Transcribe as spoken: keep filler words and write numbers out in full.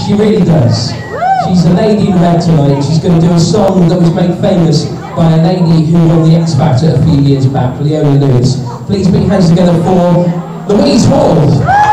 She really does. She's a lady in red tonight. She's going to do a song that was made famous by a lady who won the X Factor a few years back, Louise. Please put your hands together for Louise Hall.